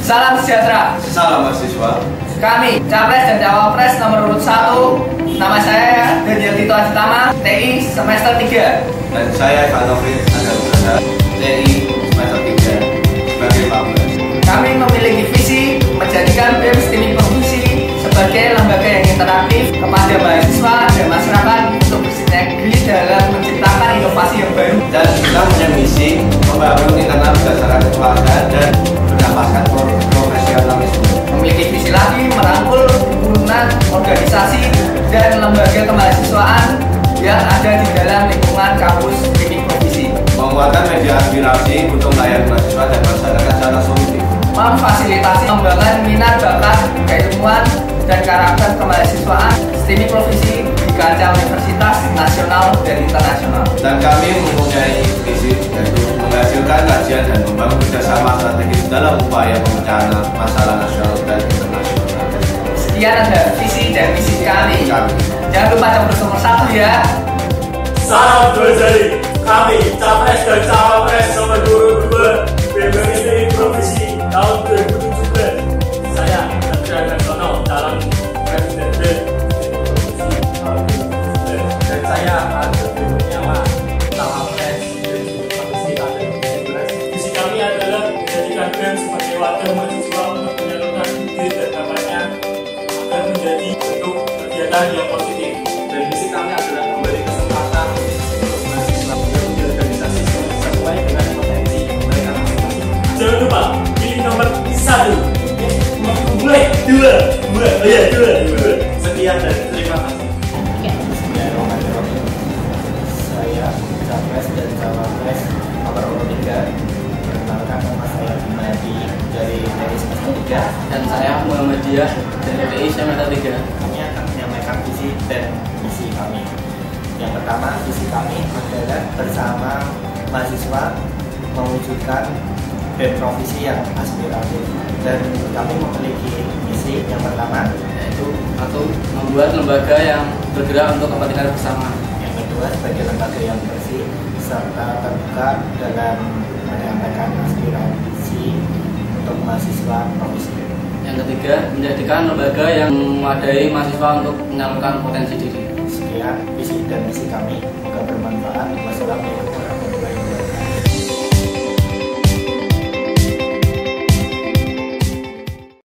Salam sejahtera. Salam mahasiswa. Kami Capres dan Cawapres nomor urut 1. Nama saya Daniel Tito Acitama, TI semester 3. Dan saya Kanovi Adalusa, TI semester 3 sebagai Wapres. Kami memiliki visi menjadikan BEM STIMI Provinsi sebagai lembaga yang interaktif kepada mahasiswa dan masyarakat untuk bersinergi dalam menciptakan inovasi yang baru. Dan kita punya misi membangun internal berdasarkan kekeluargaan dan berdasarkan profesionalisme. Memiliki visi lagi merangkul himpunan organisasi dan lembaga kemahasiswaan yang ada di dalam lingkungan kampus STIMI Provinsi. Menguatkan media aspirasi untuk melayani mahasiswa dan masyarakat secara solutif. Memfasilitasi pengembangan minat bakat keilmuan dan karakter kemahasiswaan STIMI Provinsi di kancah universitas nasional dan internasional. Dan kami mempunyai visi yaitu menghasilkan kajian dan membangun kerjasama strategis dalam upaya pemecahan masalah nasional dan internasional. Sekian ada visi dan misi kami. Jangan lupa campur nomor 1 ya. Salam dua jari. Kami Capres dan Cawapres nomor 22 BEM STIMI Provinsi tahun 2017. Saya Dr. Darsono, calon presiden dan saya Arjuna Kurniawa, Cawapres Provinsi tahun 2017. Visi kami adalah menjadikan BEM sebagai wadah mahasiswa untuk menyalurkan ide dan bakatnya agar menjadi bentuk kegiatan yang positif. Dan misi kami adalah memberi kesempatan untuk mahasiswa menjadi organisasi sesuai dengan potensi mereka masing-masing. Jangan lupa pilih nomor 1. Mulai 2. Sekian dan terima kasih. Saya Capres dan Cawapres nomor urut 3. Perkenalkan, nama saya Bimadi dari TI semester 3. Dan saya Muhammadiyah dari TI semester 3. Kami akan menyampaikan visi dan misi kami. Yang pertama, visi kami adalah bersama mahasiswa mewujudkan BEM provinsi yang aspiratif. Dan kami memiliki misi yang pertama, Yaitu satu, membuat lembaga yang bergerak untuk kepentingan bersama. yang kedua sebagai lembaga yang bersih serta terbuka dalam menyampaikan aspirasi untuk mahasiswa provinsi. Yang ketiga, menjadikan lembaga yang memadai mahasiswa untuk menyalurkan potensi diri. Sekian visi dan misi kami, semoga bermanfaat. Wassalamualaikum.